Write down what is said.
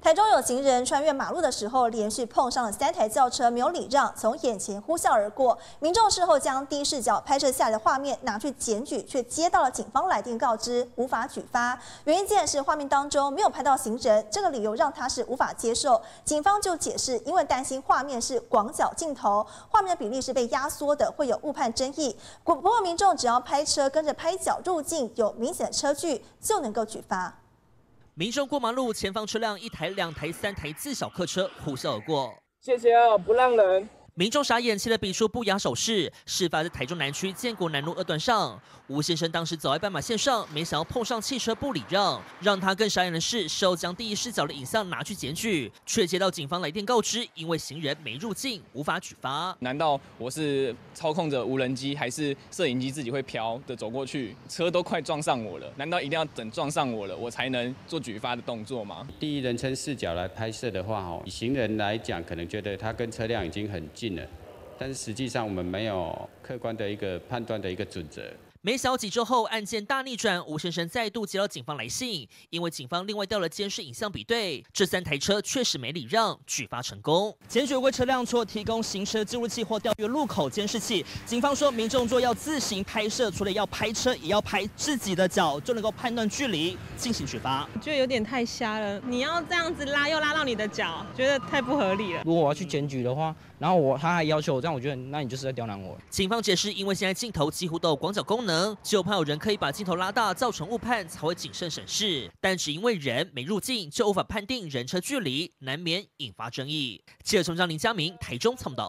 台中有行人穿越马路的时候，连续碰上了3台轿车，没有礼让，从眼前呼啸而过。民众事后将第一视角拍摄下来的画面拿去检举，却接到了警方来电告知无法举发。原因竟然是画面当中没有拍到行人，这个理由让他是无法接受。警方就解释，因为担心画面是广角镜头，画面的比例是被压缩的，会有误判争议。不过民众只要拍车跟着拍脚入境，有明显的车距就能够举发。 民众过马路，前方车辆1台、2台、3台自小客车呼啸而过。 谢谢哦，不让人。 民众傻眼，气得比出不雅手势。事发在台中南区建国南路2段上，吴先生当时走在斑马线上，没想到碰上汽车不礼让。让他更傻眼的是，事后将第一视角的影像拿去检举，却接到警方来电告知，因为行人没入境，无法举发。 难道我是操控着无人机，还是摄影机自己会飘的走过去？车都快撞上我了，难道一定要等撞上我了，我才能做举发的动作吗？ 第一人称视角来拍摄的话，以行人来讲，可能觉得他跟车辆已经很近了，但是实际上我们没有客观的一个判断的一个准则。 没想到几周后，案件大逆转，吴先生再度接到警方来信，因为警方另外调了监视影像比对，这3台车确实没礼让，举发成功。检举违规车辆除了提供行车记录器或调阅路口监视器，警方说民众若要自行拍摄，除了要拍车，也要拍自己的脚，就能够判断距离进行举发。 我觉得有点太瞎了，你要这样子拉又拉到你的脚，觉得太不合理了。 如果我要去检举的话，然后他还要求我这样，我觉得那你就是在刁难我。 警方解释，因为现在镜头几乎都有广角功能，就怕有人刻意把镜头拉大，造成误判，才会谨慎审视。但只因为人没入境，就无法判定人车距离，难免引发争议。记者从林佳明台中采访到。